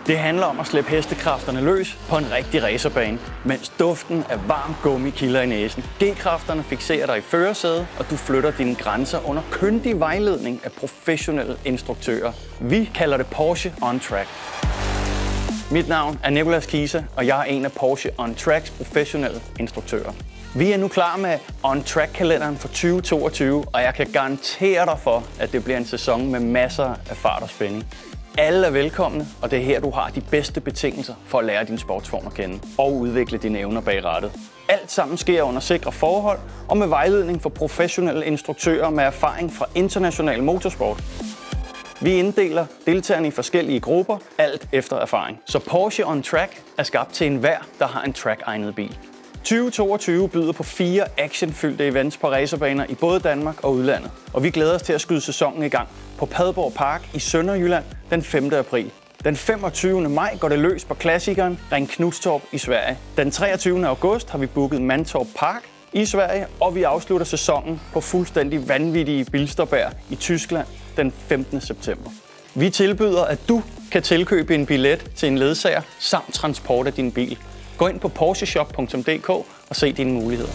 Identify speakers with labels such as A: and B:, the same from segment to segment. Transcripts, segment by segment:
A: Det handler om at slippe hestekræfterne løs på en rigtig racerbane, mens duften af varm gummi kilder i næsen. G-kræfterne fikserer dig i førersædet, og du flytter dine grænser under kyndig vejledning af professionelle instruktører. Vi kalder det Porsche On Track. Mit navn er Nicolas Kisa, og jeg er en af Porsche On Tracks professionelle instruktører. Vi er nu klar med On Track-kalenderen for 2022, og jeg kan garantere dig for, at det bliver en sæson med masser af fart og spænding. Alle er velkomne, og det er her, du har de bedste betingelser for at lære din sportsform at kende og udvikle dine evner bag rattet. Alt sammen sker under sikre forhold og med vejledning for professionelle instruktører med erfaring fra international motorsport. Vi inddeler deltagerne i forskellige grupper, alt efter erfaring. Så Porsche On Track er skabt til enhver, der har en track-egnet bil. 2022 byder på 4 actionfyldte events på racerbaner i både Danmark og udlandet. Og vi glæder os til at skyde sæsonen i gang på Padborg Park i Sønderjylland den 5. april. Den 25. maj går det løs på klassikeren Ring Knudstorp i Sverige. Den 23. august har vi booket Mantorp Park i Sverige, og vi afslutter sæsonen på fuldstændig vanvittige Bilsterberg i Tyskland den 15. september. Vi tilbyder, at du kan tilkøbe en billet til en ledsager samt transport af din bil. Gå ind på porscheshop.dk og se dine muligheder.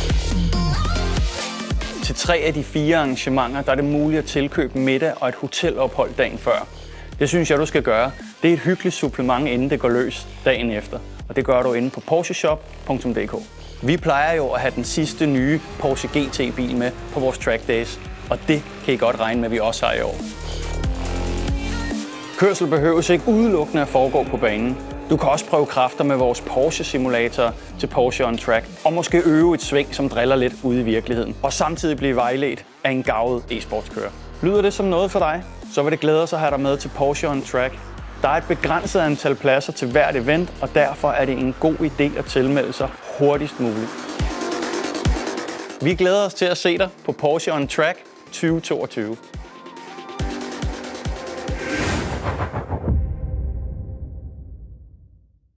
A: Til 3 af de 4 arrangementer, der er det muligt at tilkøbe middag og et hotelophold dagen før. Det synes jeg, du skal gøre. Det er et hyggeligt supplement, inden det går løs dagen efter. Og det gør du inde på porscheshop.dk. Vi plejer jo at have den sidste nye Porsche GT-bil med på vores track days, og det kan I godt regne med, at vi også har i år. Kørsel behøves ikke udelukkende at foregå på banen. Du kan også prøve kræfter med vores Porsche-simulator til Porsche On Track, og måske øve et sving, som driller lidt ude i virkeligheden, og samtidig blive vejledt af en garvet e-sportskører. Lyder det som noget for dig? Så vil det glæde os at have dig med til Porsche On Track. Der er et begrænset antal pladser til hvert event, og derfor er det en god idé at tilmelde sig hurtigst muligt. Vi glæder os til at se dig på Porsche On Track 2022.